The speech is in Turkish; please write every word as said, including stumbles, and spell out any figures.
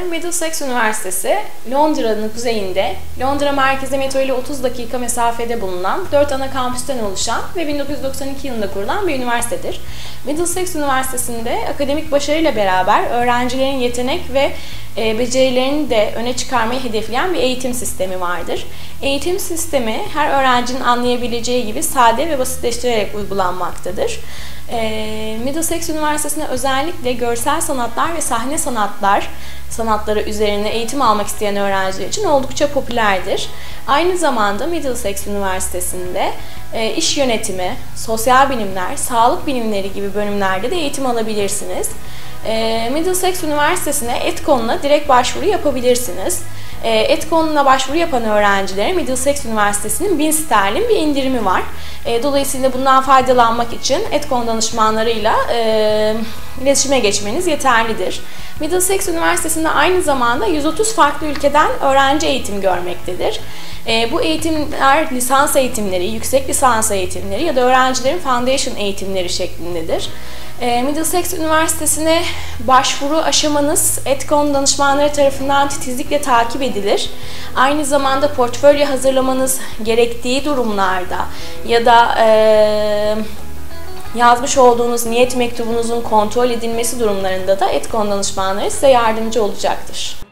Middlesex Üniversitesi, Londra'nın kuzeyinde, Londra merkezi metro ile otuz dakika mesafede bulunan dört ana kampüsten oluşan ve bin dokuz yüz doksan iki yılında kurulan bir üniversitedir. Middlesex Üniversitesi'nde akademik başarıyla beraber öğrencilerin yetenek ve e, becerilerini de öne çıkarmayı hedefleyen bir eğitim sistemi vardır. Eğitim sistemi her öğrencinin anlayabileceği gibi sade ve basitleştirerek uygulanmaktadır. E, Middlesex Üniversitesi'nde özellikle görsel sanatlar ve sahne sanatlar sanatları üzerine eğitim almak isteyen öğrenciler için oldukça popülerdir. Aynı zamanda Middlesex Üniversitesi'nde e, iş yönetimi, sosyal bilimler, sağlık bilimleri gibi bölümlerde de eğitim alabilirsiniz. E, Middlesex Üniversitesi'ne ETKON'la direkt başvuru yapabilirsiniz. E, ETKON'la başvuru yapan öğrencilere Middlesex Üniversitesi'nin bin sterlin bir indirimi var. E, dolayısıyla bundan faydalanmak için ETKON danışmanlarıyla e, iletişime geçmeniz yeterlidir. Middlesex Üniversitesi'nde aynı zamanda yüz otuz farklı ülkeden öğrenci eğitim görmektedir. E, bu eğitimler lisans eğitimleri, yüksek lisans eğitimleri ya da öğrencilerin foundation eğitimleri şeklindedir. E, Middlesex Üniversitesi'ne başvuru aşamanız ETKON danışmanları tarafından titizlikle takip edilir. Aynı zamanda portfolyo hazırlamanız gerektiği durumlarda ya da e, yazmış olduğunuz niyet mektubunuzun kontrol edilmesi durumlarında da ETKON danışmanları size yardımcı olacaktır.